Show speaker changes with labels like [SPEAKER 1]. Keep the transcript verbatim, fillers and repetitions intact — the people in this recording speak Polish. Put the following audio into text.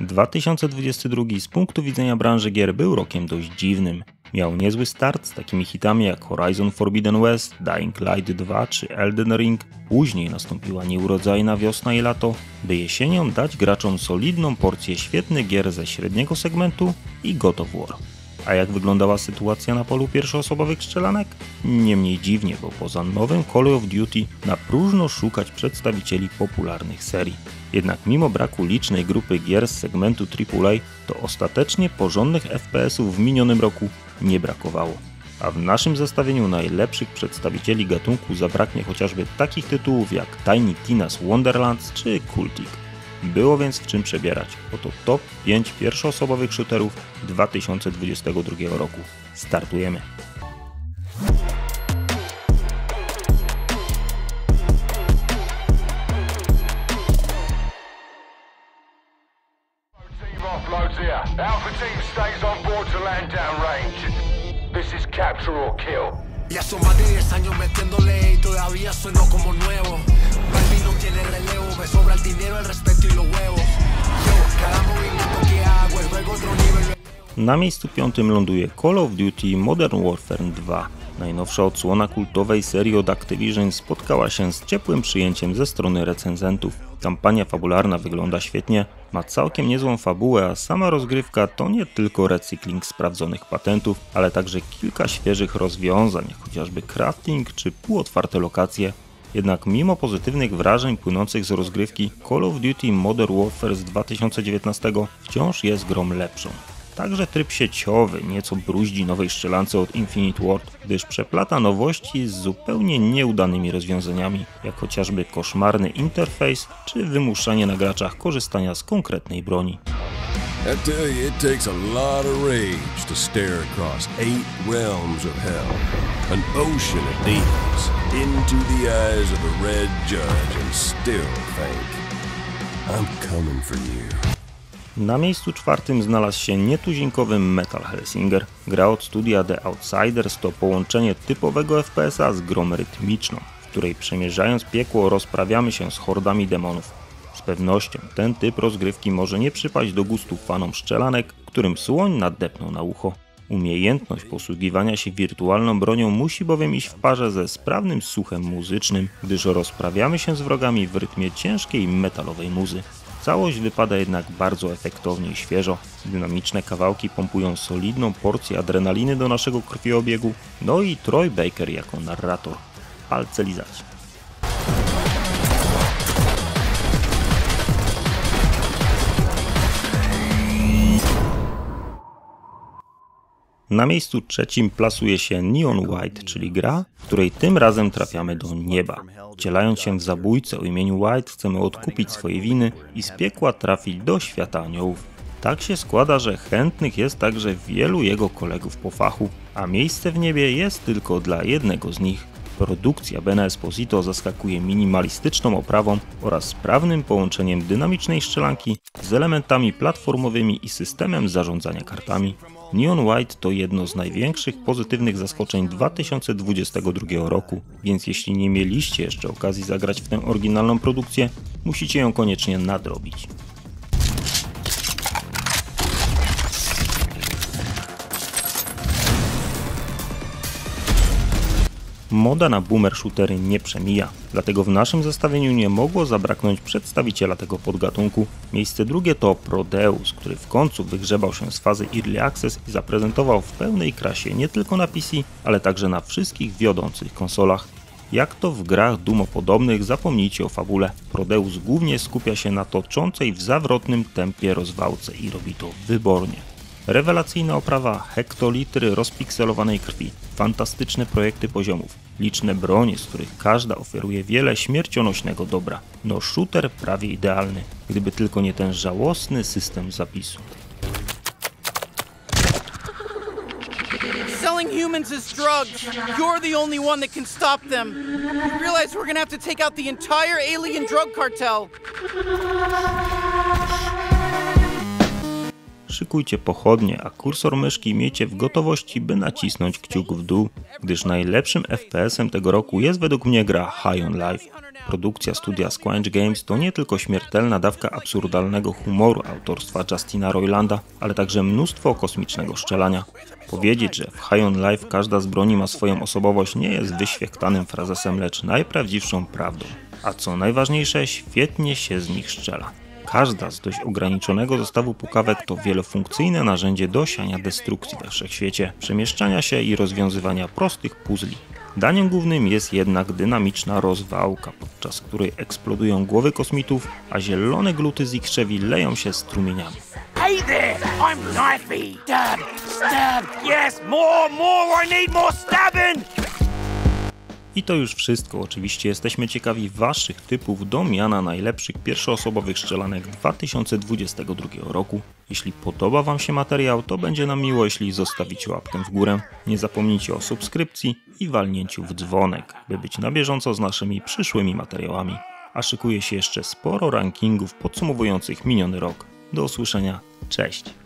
[SPEAKER 1] dwa tysiące dwudziesty drugi z punktu widzenia branży gier był rokiem dość dziwnym. Miał niezły start z takimi hitami jak Horizon Forbidden West, Dying Light dwa czy Elden Ring. Później nastąpiła nieurodzajna wiosna i lato, by jesienią dać graczom solidną porcję świetnych gier ze średniego segmentu i God of War. A jak wyglądała sytuacja na polu pierwszoosobowych strzelanek? Nie mniej dziwnie, bo poza nowym Call of Duty na próżno szukać przedstawicieli popularnych serii. Jednak mimo braku licznej grupy gier z segmentu triple A, to ostatecznie porządnych F P S-ów w minionym roku nie brakowało. A w naszym zestawieniu najlepszych przedstawicieli gatunku zabraknie chociażby takich tytułów jak Tiny Tina's Wonderlands czy Cultic. Było więc w czym przebierać. Oto top pięć pierwszoosobowych shooterów dwa tysiące dwudziestego drugiego roku. Startujemy!
[SPEAKER 2] Alpha team stays on board to land downrange. This is capture or kill.
[SPEAKER 3] Ya son más de diez años metiéndole y todavía sueno como nuevo. Balvin no tiene relevo, me sobra el dinero, el respeto y los huevos. Yo, cada movimiento que hago es luego otro nivel.
[SPEAKER 1] Na miejscu piątym ląduje Call of Duty Modern Warfare dwa. Najnowsza odsłona kultowej serii od Activision spotkała się z ciepłym przyjęciem ze strony recenzentów. Kampania fabularna wygląda świetnie, ma całkiem niezłą fabułę, a sama rozgrywka to nie tylko recykling sprawdzonych patentów, ale także kilka świeżych rozwiązań, jak chociażby crafting czy półotwarte lokacje. Jednak mimo pozytywnych wrażeń płynących z rozgrywki, Call of Duty Modern Warfare z dwa tysiące dziewiętnastego wciąż jest grą lepszą. Także tryb sieciowy nieco bruździ nowej strzelance od Infinite Ward, gdyż przeplata nowości z zupełnie nieudanymi rozwiązaniami, jak chociażby koszmarny interfejs czy wymuszanie na graczach korzystania z konkretnej broni.
[SPEAKER 4] I tell you, it takes a lot of rage to stare across eight realms of hell, an ocean of demons, into the eyes of a red judge and still think, I'm coming for you.
[SPEAKER 1] Na miejscu czwartym znalazł się nietuzinkowy Metal Hellsinger. Gra od studia The Outsiders to połączenie typowego F P S-a z grą rytmiczną, w której przemierzając piekło rozprawiamy się z hordami demonów. Z pewnością ten typ rozgrywki może nie przypaść do gustu fanom strzelanek, którym słoń nadepnął na ucho. Umiejętność posługiwania się wirtualną bronią musi bowiem iść w parze ze sprawnym słuchem muzycznym, gdyż rozprawiamy się z wrogami w rytmie ciężkiej metalowej muzy. Całość wypada jednak bardzo efektownie i świeżo. Dynamiczne kawałki pompują solidną porcję adrenaliny do naszego krwiobiegu, no i Troy Baker jako narrator. Palce lizać. Na miejscu trzecim plasuje się Neon White, czyli gra, w której tym razem trafiamy do nieba. Wcielając się w zabójcę o imieniu White, chcemy odkupić swoje winy i z piekła trafić do świata aniołów. Tak się składa, że chętnych jest także wielu jego kolegów po fachu, a miejsce w niebie jest tylko dla jednego z nich. Produkcja Bena Esposito zaskakuje minimalistyczną oprawą oraz sprawnym połączeniem dynamicznej strzelanki z elementami platformowymi i systemem zarządzania kartami. Neon White to jedno z największych pozytywnych zaskoczeń dwa tysiące dwudziestego drugiego roku, więc jeśli nie mieliście jeszcze okazji zagrać w tę oryginalną produkcję, musicie ją koniecznie nadrobić. Moda na boomer shootery nie przemija, dlatego w naszym zestawieniu nie mogło zabraknąć przedstawiciela tego podgatunku. Miejsce drugie to Prodeus, który w końcu wygrzebał się z fazy Early Access i zaprezentował w pełnej krasie nie tylko na P C, ale także na wszystkich wiodących konsolach. Jak to w grach dumopodobnych, zapomnijcie o fabule. Prodeus głównie skupia się na toczącej w zawrotnym tempie rozwałce i robi to wybornie. Rewelacyjna oprawa, hektolitry rozpikselowanej krwi, fantastyczne projekty poziomów, liczne bronie, z których każda oferuje wiele śmiercionośnego dobra. No shooter prawie idealny, gdyby tylko nie ten żałosny system zapisu.
[SPEAKER 5] Selling humans as drugs. You're the only one that can stop them. You realize we're gonna have to take out the entire alien drug cartel.
[SPEAKER 1] szykujcie pochodnie, a kursor myszki miejcie w gotowości, by nacisnąć kciuk w dół, gdyż najlepszym F P S-em tego roku jest według mnie gra High on Life. Produkcja studia Squanch Games to nie tylko śmiertelna dawka absurdalnego humoru autorstwa Justina Roilanda, ale także mnóstwo kosmicznego strzelania. Powiedzieć, że w High on Life każda z broni ma swoją osobowość, nie jest wyświechtanym frazesem, lecz najprawdziwszą prawdą. A co najważniejsze, świetnie się z nich strzela. Każda z dość ograniczonego zestawu pukawek to wielofunkcyjne narzędzie do siania destrukcji we wszechświecie, przemieszczania się i rozwiązywania prostych puzli. Daniem głównym jest jednak dynamiczna rozwałka, podczas której eksplodują głowy kosmitów, a zielone gluty z ich krzewi leją się strumieniami.
[SPEAKER 6] Hey there, I'm Knifey. Stab, stab, yes, more, more, I need more stabbing!
[SPEAKER 1] I to już wszystko. Oczywiście jesteśmy ciekawi waszych typów do miana najlepszych pierwszoosobowych strzelanek dwa tysiące dwudziestego drugiego roku. Jeśli podoba wam się materiał, to będzie nam miło, jeśli zostawicie łapkę w górę. Nie zapomnijcie o subskrypcji i walnięciu w dzwonek, by być na bieżąco z naszymi przyszłymi materiałami. A szykuje się jeszcze sporo rankingów podsumowujących miniony rok. Do usłyszenia, cześć!